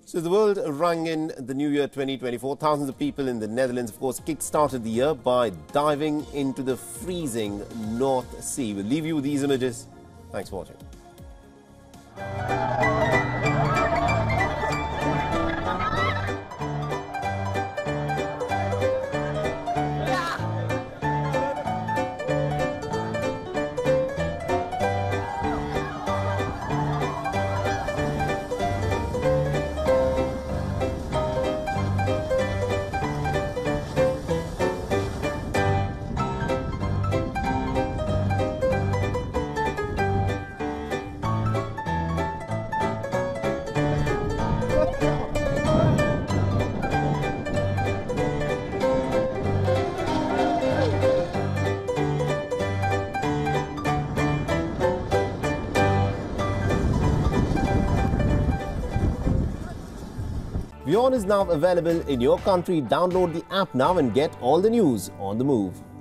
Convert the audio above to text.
So the world rang in the new year 2024. Thousands of people in the Netherlands, of course, kick-started the year by diving into the freezing North Sea. We'll leave you with these images. Thanks for watching. WION is now available in your country. Download the app now and get all the news on the move.